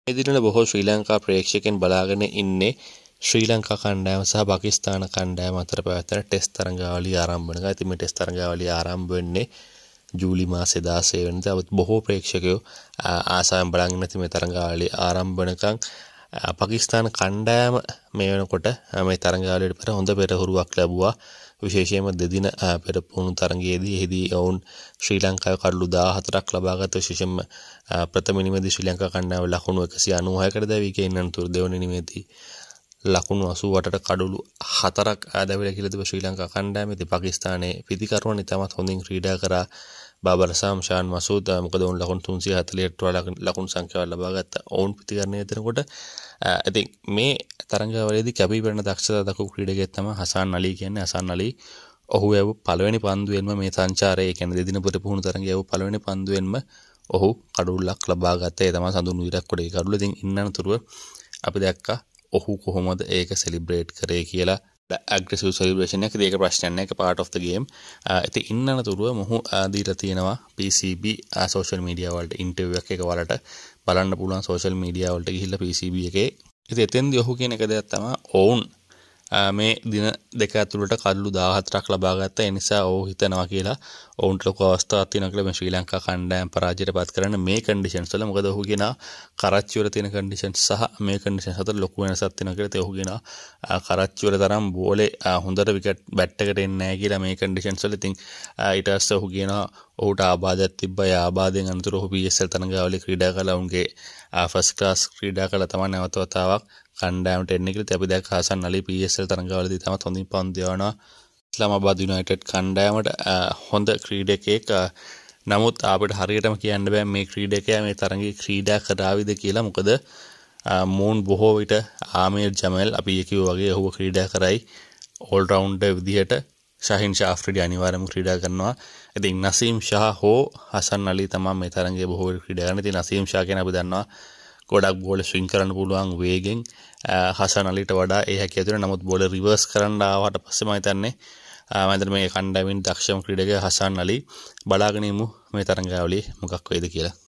මේ දිනවල බොහෝ ශ්‍රී ලංකා ප්‍රේක්ෂකයන් බලාගෙන ඉන්නේ ශ්‍රී ලංකා කණ්ඩායම සහ පාකිස්තාන කණ්ඩායම අතර පැවැත්වෙන ටෙස්ට් තරඟාවලිය ආරම්භ වෙනවා. ඉතින් මේ ටෙස්ට් තරඟාවලිය ආරම්භ වෙන්නේ ජූලි මාසේ 16 වෙනිදා. බොහෝ ප්‍රේක්ෂකයෝ ආසාවෙන් බලාගෙන ඉන්න මේ තරඟාවලිය ආරම්භ වෙනකන් පාකිස්තාන කණ්ඩායම මේ වෙනකොට මේ තරඟාවලියට පෙර හොඳ පෙරහුරුවක් ලැබුවා. විශේෂයෙන්ම දෙදින පෙර පුහුණු තරඟයේදී එහිදී ඔවුන් ශ්‍රී ලංකාවේ කඩලු 14ක් ලබාගත් විශේෂයෙන්ම ප්‍රථම නිමේදී ශ්‍රී ලංකා කණ්ඩායම ලකුණු 196කට දැවී ගිය අනතුරු දෙවන නිමේදී ලකුණු 88ට කඩලු 4ක් දැවිලා කියලා තිබෙන ශ්‍රී ලංකා කණ්ඩායම. ඉතින් පාකිස්තානයේ පිතිකරුවන් ඉතාමත් හොඳින් ක්‍රීඩා කරා. බාබර් සාම් ෂාන් මසූද් මොකද ඔවුන් ලකුණු 348ට වඩා ලකුණු සංඛ්‍යාවක් ලබා ගත්තා. ඔවුන් පිතිකරණය දෙනකොට ඉතින් මේ තරඟාවලියේදී කැපී පෙනෙන දක්ෂතා දක්වපු ක්‍රීඩකයෙක් තමයි හසන් අලි කියන්නේ. හසන් අලි ඔහු යව පළවෙනි පන්දුවෙන්ම මේ සංචාරයේ කියන්නේ දෙදින පුහුණු තරඟයේ යව පළවෙනි පන්දුවෙන්ම ඔහු කඩුල්ලක් ලබා ගත්තා. ඒ තමයි සඳුන් විරක් කොටේ කඩුල්ල. ඉතින් ඉන්නනතුරුව අපි දැක්කා ඔහු කොහොමද ඒක සෙලිබ්‍රේට් කරේ කියලා. aggressive celebration එක ඒක ප්‍රශ්නයක් නෑ. ඒක part of the game. ඉතින් ඉන්නනතුරුව මොහු දීලා තියෙනවා PCB social media වලට interview එකක්. ඒක වලට බලන්න පුළුවන් social media වලට ගිහිල්ලා PCB එකේ. ඉතින් එතෙන්දී ඔහු කියන එක දෙයක් තමයි ඔවුන් මේ දින දෙක ඇතුළත කඩලු 14ක් ලබා ගත්තා. ඒ නිසා ඔහු හිතනවා කියලා ඔවුන්ට ලොකු අවස්ථාවක් තියෙනවා කියලා මේ ශ්‍රී ලංකා කණ්ඩායම පරාජයට පත් කරන්න මේ කන්ඩිෂන්ස් වල. මොකද ඔහු කියනවා කරච්චි වල තියෙන කන්ඩිෂන්ස් සහ මේ කන්ඩිෂන්ස් අතර ලොකු වෙනසක් තියෙනවා කියලා. ඔහු කියනවා කරච්චි වල තරම් බෝලේ හොඳට විකට් බැට් එකට එන්නේ නැහැ කියලා මේ කන්ඩිෂන්ස් වල. ඉතින් ඊට පස්සේ ඔහු කියනවා ඔහුට ආබාධයක් තිබ්බා. ඒ ආබාධයෙන් අනතුරු ඔහු PSL තරඟාවලියේ ක්‍රීඩා කළා. උන්ගේ ෆස්ට් ක්ලාස් ක්‍රීඩා කළා තමයි නැවත වතාවක් කණ්ඩායමට එන්නේ කියලා. අපි දැක්ක හසන් අලි PSL තරඟාවලියේදී තමයි හොඳින් පන්දු යවනවා. ඉස්ලාමාබාද් යුනයිටඩ් කණ්ඩායමට හොඳ ක්‍රීඩකයෙක්. නමුත් අපිට හරියටම කියන්න බෑ මේ ක්‍රීඩකයා මේ තරඟේ ක්‍රීඩා කරාවිද කියලා. මොකද මූන් බොහෝ විට ආමීර් ජමල් අපි කිව්වා වගේ ඔහුව ක්‍රීඩා කරයි ඕල් රවුන්ඩර් විදිහට. ශාහින් ෂා අෆ්රිඩි අනිවාර්යයෙන්ම ක්‍රීඩා කරනවා. ඉතින් නසීම් ෂා හෝ හසන් අලි තමයි මේ තරඟේ බොහෝ විට ක්‍රීඩා කරන්නේ. ඉතින් නසීම් ෂා කියන අපි දන්නවා ගොඩක් බෝල ස්විං කරන්න පුළුවන් වේගෙන් හසන් අලිට වඩා ඒ හැකියාව තියෙනවා. නමුත් බෝල රිවර්ස් කරන්න ආවට පස්සේ මම හිතන්නේ මේ කණ්ඩායමින් දක්ෂම ක්‍රීඩකයා හසන් අලි. බලාගෙන ඉමු මේ තරඟාවලියේ මොකක් වෙයිද කියලා.